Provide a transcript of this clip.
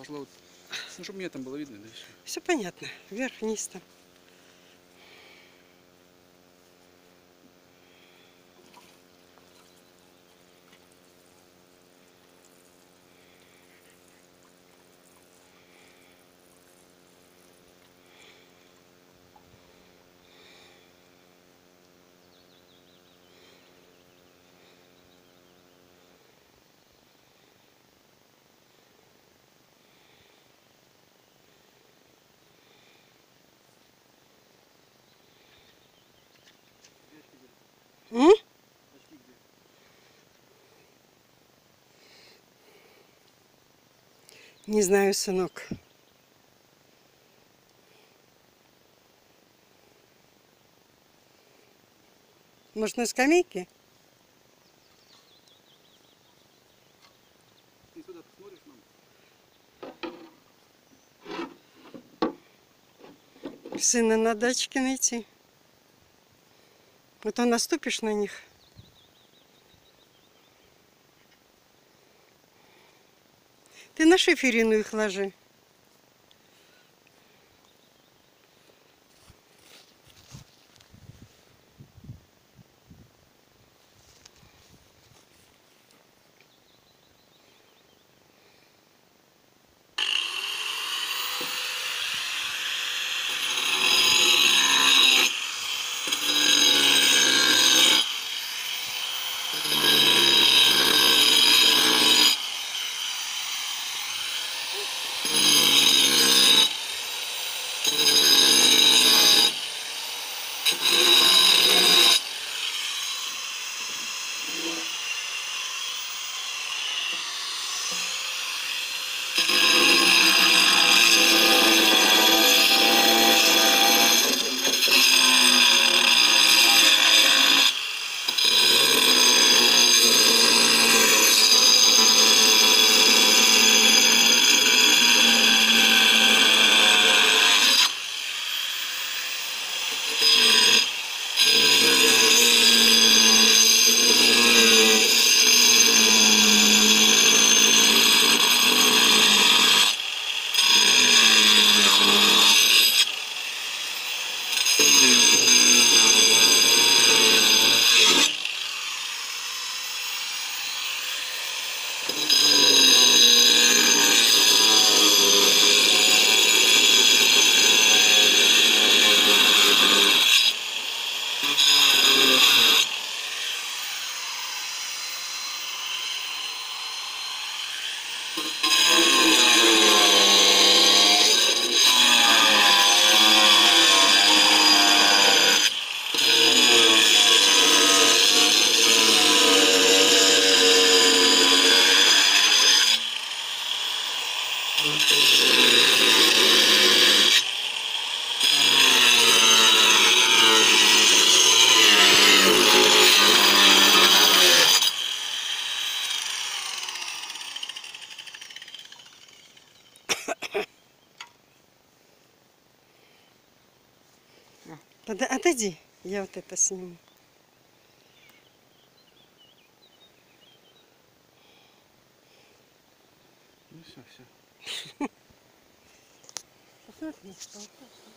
пошла вот, ну, чтобы мне там было видно, да и все. Все понятно. Вверх-вниз там. М? Не знаю, сынок. Может, на скамейке? Ты сюда посмотришь, мам? Сына на дачке найти. Вот наступишь на них. Ты на шиферину их ложи. Отойди, я вот это сниму. Ну все, все. Посмотри, что